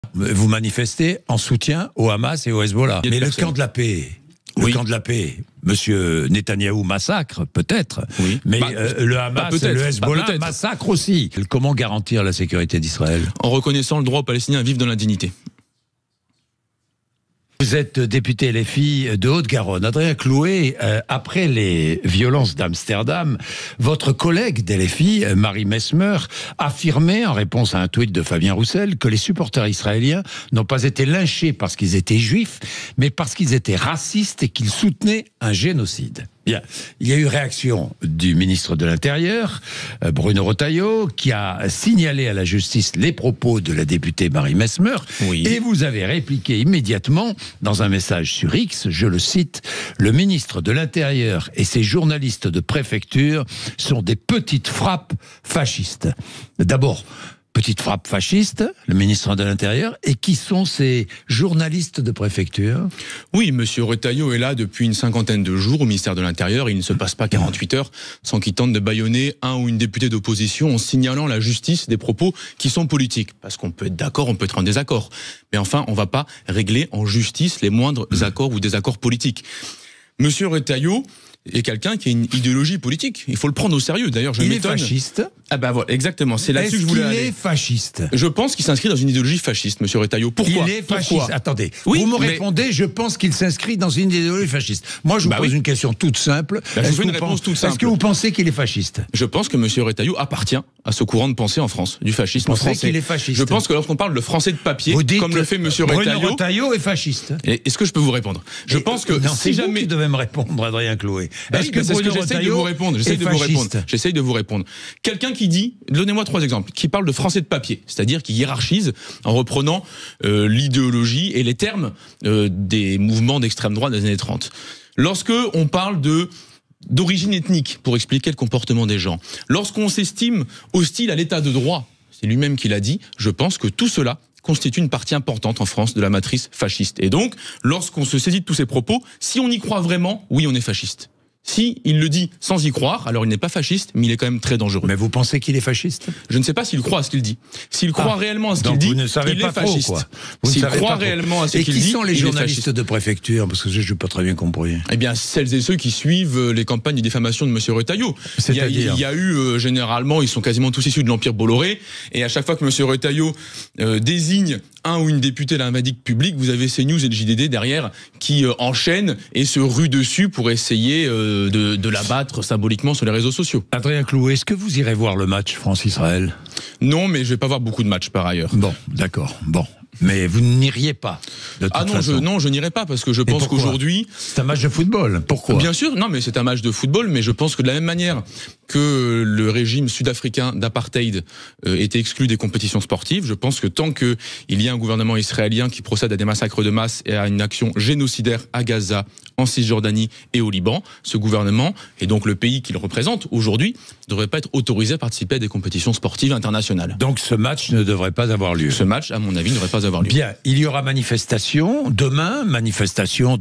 Vous manifestez en soutien au Hamas et au Hezbollah. Mais le camp de la paix, camp de la paix, Monsieur Netanyahou massacre, peut-être, mais le Hamas et le Hezbollah massacrent aussi. Comment garantir la sécurité d'Israël? En reconnaissant le droit aux Palestiniens à vivre dans la dignité. Vous êtes député LFI de Haute-Garonne. Adrien Clouet, après les violences d'Amsterdam, votre collègue d'LFI, Marie Mesmer, affirmait, en réponse à un tweet de Fabien Roussel, que les supporters israéliens n'ont pas été lynchés parce qu'ils étaient juifs, mais parce qu'ils étaient racistes et qu'ils soutenaient un génocide. Bien, il y a eu réaction du ministre de l'Intérieur, Bruno Retailleau, qui a signalé à la justice les propos de la députée Marie Mesmer, et vous avez répliqué immédiatement dans un message sur X, je le cite, « Le ministre de l'Intérieur et ses journalistes de préfecture sont des petites frappes fascistes ». D'abord, petite frappe fasciste, le ministre de l'Intérieur, et qui sont ces journalistes de préfecture? Oui, monsieur Retailleau est là depuis une cinquantaine de jours au ministère de l'Intérieur. Il ne se passe pas 48 heures sans qu'il tente de bâillonner un ou une députée d'opposition en signalant à la justice des propos qui sont politiques. Parce qu'on peut être d'accord, on peut être en désaccord. Mais enfin, on ne va pas régler en justice les moindres accords ou désaccords politiques. Monsieur Retailleau est quelqu'un qui a une idéologie politique. Il faut le prendre au sérieux. D'ailleurs, je m'étonne. Il est fasciste. Ah ben voilà, exactement. C'est là-dessus que je voulais aller. Est-ce qu'il est fasciste? Je pense qu'il s'inscrit dans une idéologie fasciste, monsieur Retailleau. Pourquoi? Il est fasciste. Attendez, vous me répondez, je pense qu'il s'inscrit dans une idéologie fasciste. Moi, je vous pose une question toute simple. Je vous fais une réponse toute simple. Est-ce que vous pensez qu'il est fasciste? Je pense que monsieur Retailleau appartient à ce courant de pensée en France, du fascisme français. Vous pensez qu'il est fasciste? Je pense que lorsqu'on parle de français de papier, comme le fait monsieur Retailleau... Bruno Retailleau est fasciste. Est-ce que je peux vous répondre? Je pense que si jamais... C'est vous qui devez me répondre, Adrien Clouet. Est-ce que j'essaye de vous répondre? J'essaye de vous répondre. Quelqu'un qui dit, donnez-moi 3 exemples, qui parle de français de papier, c'est-à-dire qui hiérarchise en reprenant l'idéologie et les termes des mouvements d'extrême droite des années 30. Lorsque on parle d'origine ethnique pour expliquer le comportement des gens, lorsqu'on s'estime hostile à l'état de droit, c'est lui-même qui l'a dit, je pense que tout cela constitue une partie importante en France de la matrice fasciste. Et donc, lorsqu'on se saisit de tous ces propos, si on y croit vraiment, oui, on est fasciste. Si il le dit sans y croire, alors il n'est pas fasciste, mais il est quand même très dangereux. Mais vous pensez qu'il est fasciste? Je ne sais pas s'il croit à ce qu'il dit. S'il croit réellement à ce qu'il dit, il est fasciste. S'il croit réellement à ce qu'il dit, et qui sont les journalistes de préfecture? Parce que je n'ai pas très bien compris. Eh bien, celles et ceux qui suivent les campagnes de diffamation de monsieur Retailleau. Il y a eu, généralement, ils sont quasiment tous issus de l'Empire Bolloré, et à chaque fois que monsieur Retailleau désigne un ou une députée de la vindicte publique, vous avez CNews et le JDD derrière qui enchaînent et se ruent dessus pour essayer de l'abattre symboliquement sur les réseaux sociaux. Adrien Clouet, est-ce que vous irez voir le match France-Israël? Non, mais je vais pas voir beaucoup de matchs par ailleurs. Bon, d'accord, bon. Mais vous n'iriez pas, de toute façon. Non, je n'irai pas, parce que je pense qu'aujourd'hui... C'est un match de football, pourquoi? Bien sûr, non, mais c'est un match de football, mais je pense que de la même manière que le régime sud-africain d'apartheid était exclu des compétitions sportives, je pense que tant qu'il y a un gouvernement israélien qui procède à des massacres de masse et à une action génocidaire à Gaza, en Cisjordanie et au Liban, ce gouvernement, et donc le pays qu'il représente aujourd'hui, ne devrait pas être autorisé à participer à des compétitions sportives internationales. Donc ce match ne devrait pas avoir lieu? Ce match, à mon avis, ne devrait pas avoir lieu. Bien, il y aura manifestation demain, manifestation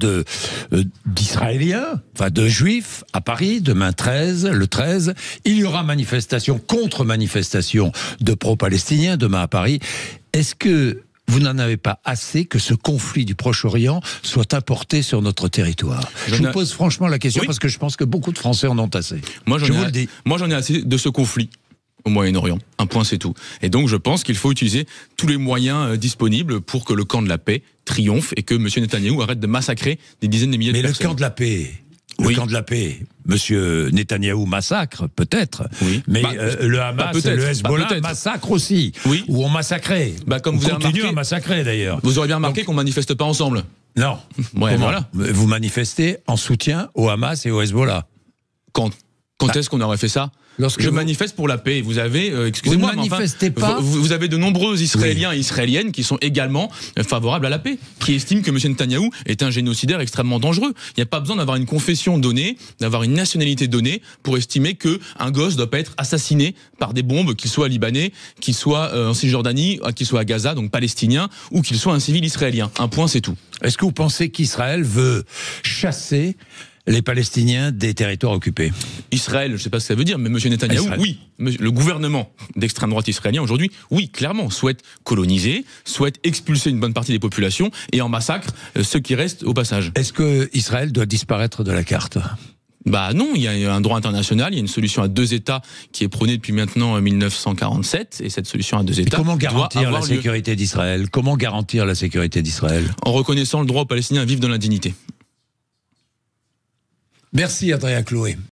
d'Israéliens, enfin de Juifs à Paris, demain le 13. Il y aura manifestation, contre-manifestation de pro-palestiniens demain à Paris. Est-ce que vous n'en avez pas assez que ce conflit du Proche-Orient soit importé sur notre territoire? Je vous pose franchement la question parce que je pense que beaucoup de Français en ont assez. Moi, j'en ai assez de ce conflit au Moyen-Orient. Un point, c'est tout. Et donc, je pense qu'il faut utiliser tous les moyens disponibles pour que le camp de la paix triomphe et que M. Netanyahou arrête de massacrer des dizaines de milliers de personnes. Mais le camp de la paix... Le camp de la paix, Monsieur Netanyahou massacre, peut-être, mais le Hamas et le Hezbollah massacrent aussi, ou ont massacré. Comme vous continuez à massacrer d'ailleurs. Vous aurez bien remarqué qu'on ne manifeste pas ensemble. Non. Voilà. Vous manifestez en soutien au Hamas et au Hezbollah. Quand est-ce qu'on aurait fait ça? Je manifeste pour la paix. Vous avez, excusez-moi, vous avez de nombreux Israéliens et Israéliennes qui sont également favorables à la paix, qui estiment que M. Netanyahou est un génocidaire extrêmement dangereux. Il n'y a pas besoin d'avoir une confession donnée, d'avoir une nationalité donnée pour estimer qu'un gosse ne doit pas être assassiné par des bombes, qu'il soit libanais, qu'il soit en Cisjordanie, qu'il soit à Gaza, donc palestinien, ou qu'il soit un civil israélien. Un point, c'est tout. Est-ce que vous pensez qu'Israël veut chasser les Palestiniens des territoires occupés. Israël, je ne sais pas ce que ça veut dire, mais M. Netanyahou, oui. Le gouvernement d'extrême droite israélien aujourd'hui, oui, clairement, souhaite coloniser, souhaite expulser une bonne partie des populations et en massacre ceux qui restent au passage. Est-ce que Israël doit disparaître de la carte ? Bah non, il y a un droit international, il y a une solution à 2 États qui est prônée depuis maintenant 1947, et cette solution à 2 États. Comment garantir la sécurité d'Israël ? Comment garantir la sécurité d'Israël ? En reconnaissant le droit aux Palestiniens à vivre dans la dignité. Merci Adrien Chloé.